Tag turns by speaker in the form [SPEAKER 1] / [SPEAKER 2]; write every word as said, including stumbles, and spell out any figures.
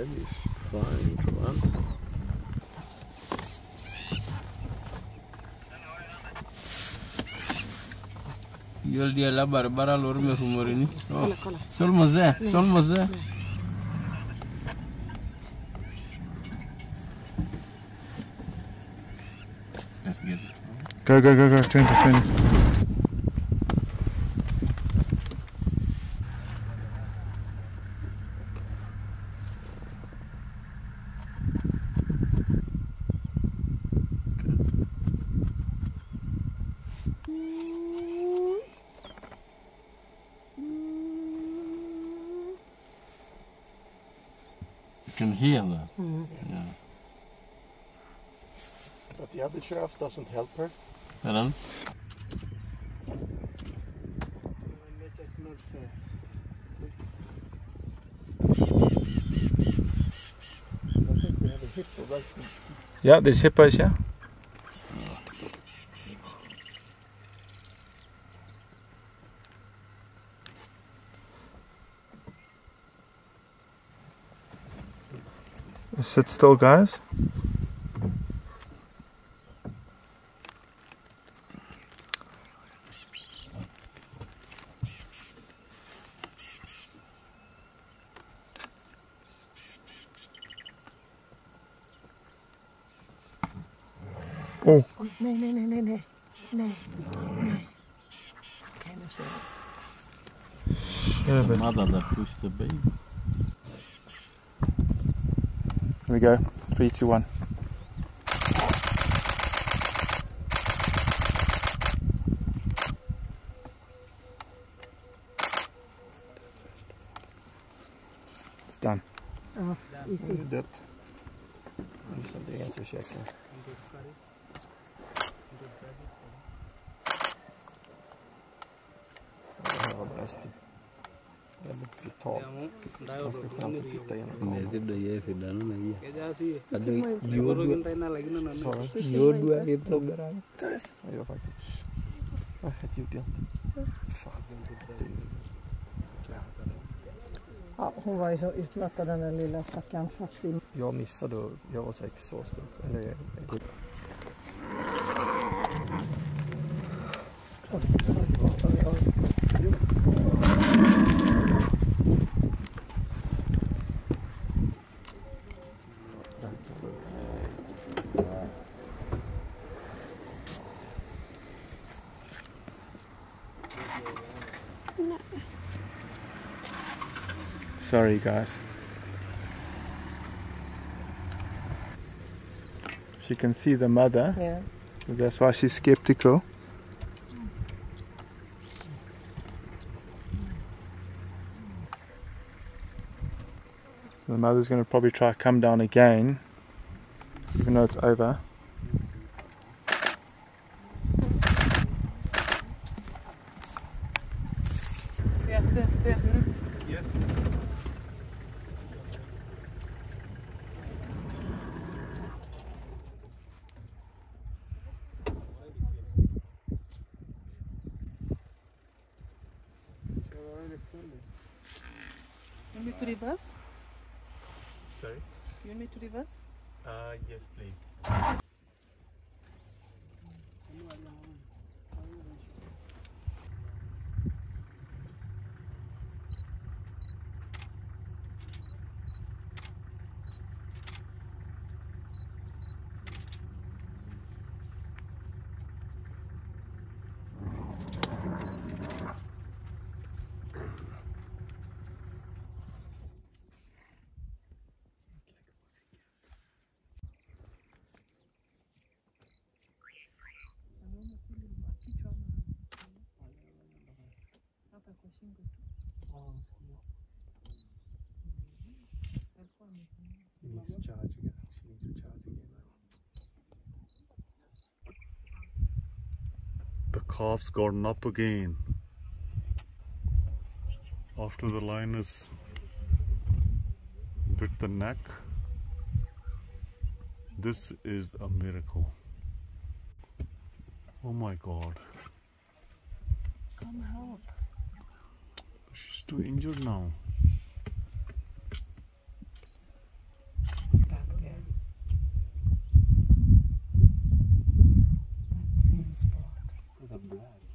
[SPEAKER 1] head is flying to land.
[SPEAKER 2] Yol dia la barbara lor me rumorini. Oh, sol moze, sol moze. Let's get it.
[SPEAKER 3] Go, go, go, go, turn it, turn it.
[SPEAKER 2] You can hear that.
[SPEAKER 4] Mm.
[SPEAKER 2] Yeah.
[SPEAKER 1] But the other giraffe doesn't help her.
[SPEAKER 2] And then?
[SPEAKER 3] Yeah, there's hippos here. Sit still, guys. Oh.
[SPEAKER 4] Nee, nee, nee, nee, nee. Nee. Nee. Keine Sorge.
[SPEAKER 2] The mother that pushed the baby.
[SPEAKER 3] Here we go. Three, two, one. It's done.
[SPEAKER 4] Oh, easy.
[SPEAKER 1] Dött. Just det är så käckt. Det var bäst. Väldigt brutalt. Ganska skönt att titta igenom kameran. Jag gör faktiskt. Nej, det gjorde jag inte. Fan.
[SPEAKER 4] Ja, hon var ju så utmattad, den där lilla stackaren.
[SPEAKER 1] Jag missade och jag var så exhausted. Eller jag, jag...
[SPEAKER 3] Sorry, guys. She can see the mother.
[SPEAKER 4] Yeah.
[SPEAKER 3] So that's why she's skeptical. So the mother's going to probably try to come down again, even though it's over.
[SPEAKER 2] Yes.
[SPEAKER 4] You need to reverse?
[SPEAKER 2] Sorry?
[SPEAKER 4] You need to reverse?
[SPEAKER 2] Uh, yes, please.
[SPEAKER 1] She needs to charge again. She needs to charge again.
[SPEAKER 3] The calf's gotten up again. After the lioness bit the neck. This is a miracle. Oh my God.
[SPEAKER 4] Come help.
[SPEAKER 3] She's too injured now.
[SPEAKER 5] black.